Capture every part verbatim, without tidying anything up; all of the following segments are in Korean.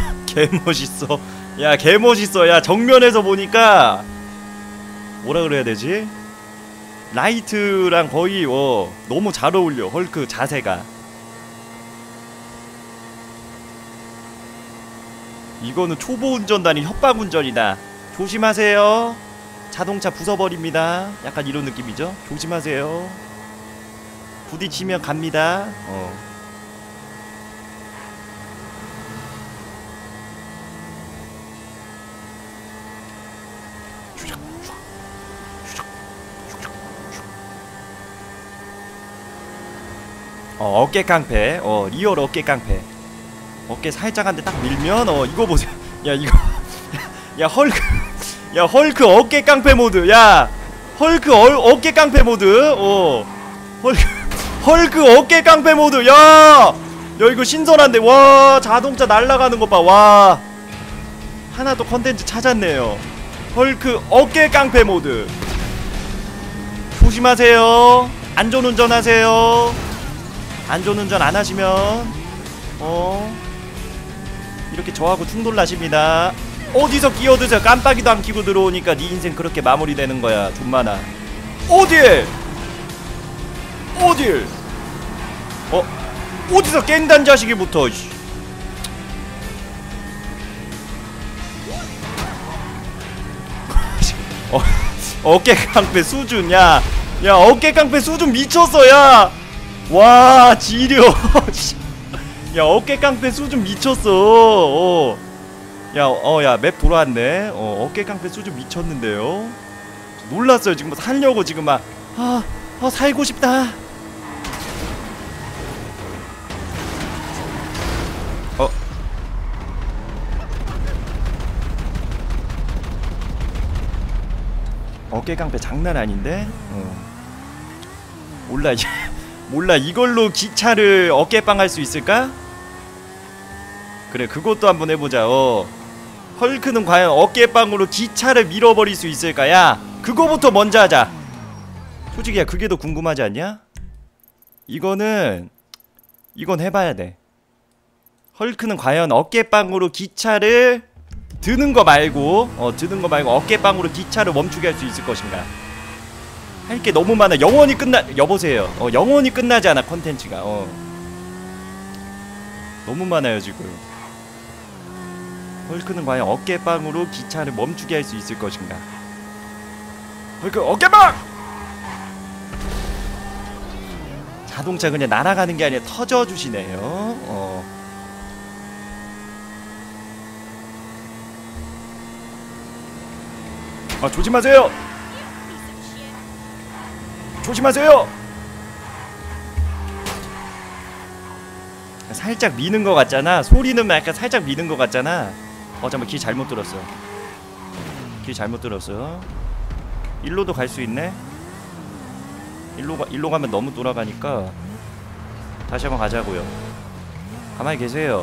개멋있어. 야 개멋있어. 야 정면에서 보니까 뭐라 그래야 되지? 라이트랑 거의 어 너무 잘 어울려. 헐크 자세가. 이거는 초보 운전단이 협박 운전이다. 조심하세요. 자동차 부숴버립니다. 약간 이런 느낌이죠. 조심하세요. 부딪히면 갑니다. 어. 어, 어깨 깡패. 어, 리얼 어깨 깡패. 어깨 살짝 한데 딱 밀면 어, 이거 보세요. 야, 이거. 야, 헐크. 야, 헐크 어깨 깡패 모드. 야, 헐크 어, 어깨 깡패 모드. 어. 헐크. 헐크 어깨 깡패 모드. 야! 야, 이거 신선한데. 와, 자동차 날아가는 것 봐. 와. 하나 더 컨텐츠 찾았네요. 헐크 어깨 깡패 모드. 조심하세요. 안전운전 하세요. 안전운전 안 하시면 어 이렇게 저하고 충돌 나십니다. 어디서 끼어드세요. 깜빡이도 안 켜고 들어오니까 네 인생 그렇게 마무리되는 거야. 존마나. 어딜 어딜 어 어디서 깽단 자식이 붙어. 어, 어깨 깡패 수준. 야, 야 어깨 깡패 수준 미쳤어. 야, 와 지려. 야 어깨 깡패 수준 미쳤어. 어. 야, 어, 야 맵 돌아왔네. 어, 어깨 깡패 수준 미쳤는데요. 놀랐어요. 지금 살려고 지금 막 아, 아 살고 싶다. 어. 어깨 깡패 장난 아닌데? 어. 몰라. 몰라. 이걸로 기차를 어깨빵 할 수 있을까? 그래, 그것도 한번 해보자. 어. 헐크는 과연 어깨빵으로 기차를 밀어버릴 수 있을까? 야, 그거부터 먼저 하자. 솔직히 야, 그게 더 궁금하지 않냐? 이거는 이건 해봐야 돼. 헐크는 과연 어깨빵으로 기차를 드는 거 말고 어 드는 거 말고 어깨빵으로 기차를 멈추게 할 수 있을 것인가? 할 게 너무 많아. 영원히 끝나. 여보세요. 어 영원히 끝나지 않아 컨텐츠가. 어 너무 많아요 지금. 헐크는 과연 어깨빵으로 기차를 멈추게 할 수 있을 것인가? 헐크 어깨빵! 자동차 그냥 날아가는 게 아니라 터져주시네요. 어. 아, 조심하세요. 조심하세요. 살짝 미는 것 같잖아. 소리는 약간 살짝 미는 것 같잖아. 어 잠깐만, 길 잘못 들었어. 길 잘못 들었어. 일로도 갈 수 있네. 일로 가, 일로 가면 너무 돌아가니까 다시 한번 가자고요. 가만히 계세요.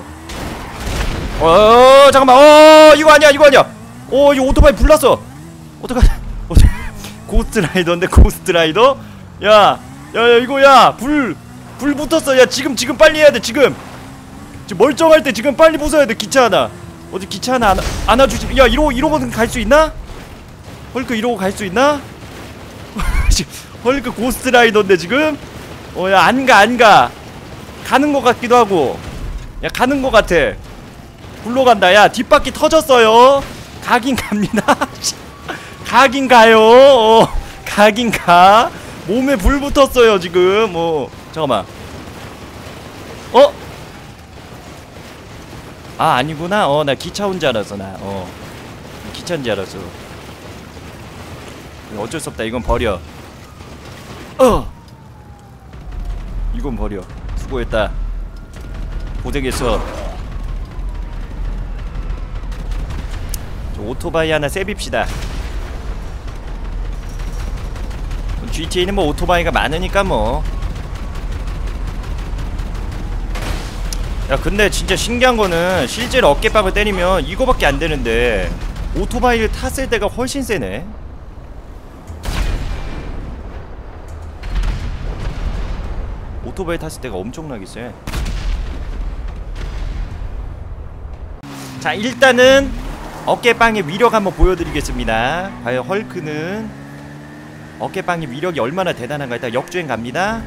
어 잠깐만. 어 이거 아니야, 이거 아니야. 어 이거 오토바이 불났어. 어떡하냐. 고스트라이더인데, 고스트라이더? 야, 야, 야, 이거, 야, 불, 불 붙었어. 야, 지금, 지금 빨리 해야 돼, 지금. 지금 멀쩡할 때 지금 빨리 부숴야 돼, 기차 하나. 어디 기차 하나 안, 안아주지. 야, 이러고, 이러고는 갈 수 있나? 헐크 이러고 갈 수 있나? 헐크 고스트라이더인데, 지금? 어, 야, 안 가, 안 가. 가는 것 같기도 하고. 야, 가는 것 같아. 굴러간다. 야, 뒷바퀴 터졌어요. 가긴 갑니다. 가긴 가요. 어, 가긴 가. 몸에 불 붙었어요 지금. 어 잠깐만. 어? 아 아니구나. 어 나 기차 온 줄 알았어. 나 어 기차인 줄 알았어. 어쩔 수 없다. 이건 버려. 어 이건 버려. 수고했다. 고생했어. 저 오토바이 하나 세빕시다. 지티에이는 뭐 오토바이가 많으니까 뭐. 야 근데 진짜 신기한 거는 실제로 어깨빵을 때리면 이거밖에 안 되는데 오토바이를 탔을 때가 훨씬 세네. 오토바이 탔을 때가 엄청나게 세. 자, 일단은 어깨빵의 위력 한번 보여드리겠습니다. 과연 헐크는 어깨빵의 위력이 얼마나 대단한가. 일단 역주행 갑니다.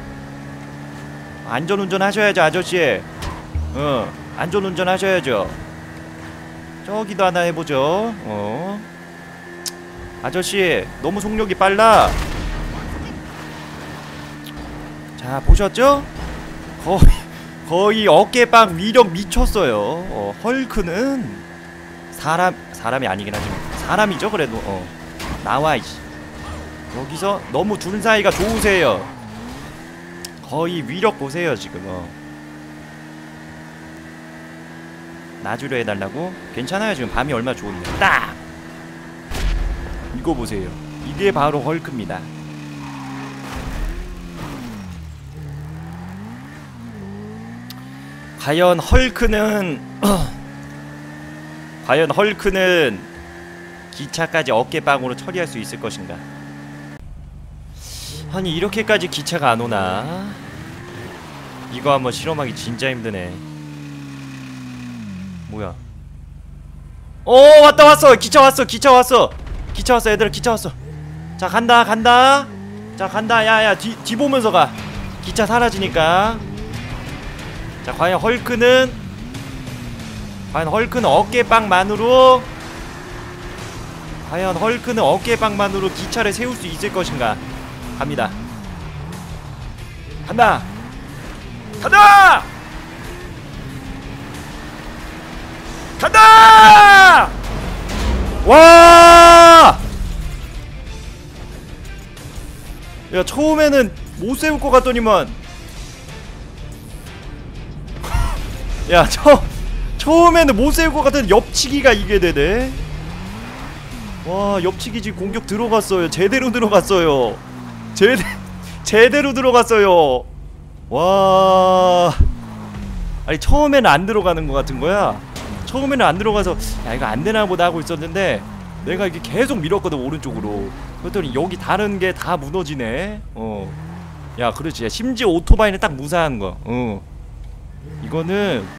안전운전 하셔야죠, 아저씨. 어, 안전운전 하셔야죠. 저기도 하나 해보죠. 어, 아저씨 너무 속력이 빨라. 자, 보셨죠? 거의 거의 어깨빵 위력 미쳤어요. 어, 헐크는 사람 사람이 아니긴 하지만 사람이죠. 그래도 어, 나와 이씨. 여기서 너무 둘 사이가 좋으세요. 거의 위력 보세요 지금. 어. 나주려 해달라고? 괜찮아요. 지금 밤이 얼마나 좋은데. 딱! 이거 보세요. 이게 바로 헐크입니다. 과연 헐크는 과연 헐크는 기차까지 어깨빵으로 처리할 수 있을 것인가? 아니, 이렇게까지 기차가 안 오나? 이거 한번 실험하기 진짜 힘드네. 뭐야? 오, 왔다, 왔어. 기차 왔어, 기차 왔어, 기차 왔어. 얘들아, 기차 왔어. 자, 간다, 간다. 자, 간다. 야야, 뒤, 뒤 보면서 가. 기차 사라지니까. 자, 과연 헐크는 과연 헐크는 어깨빵만으로 과연 헐크는 어깨빵만으로 기차를 세울 수 있을 것인가? 갑니다. 간다. 간다. 간다! 와! 야, 처음에는 못 세울 것 같더니만. 야, 처, 처음에는 못 세울 것 같은 옆치기가 이게 되네. 와, 옆치기 지금 공격 들어갔어요. 제대로 들어갔어요. 제대, 제대로 들어갔어요. 와. 아니, 처음에는 안 들어가는 것 같은 거야. 처음에는 안 들어가서 야, 이거 안 되나 보다 하고 있었는데 내가 이게 계속 밀었거든, 오른쪽으로. 그랬더니 여기 다른 게 다 무너지네. 어. 야, 그렇지. 심지어 오토바이는 딱 무사한 거. 어. 이거는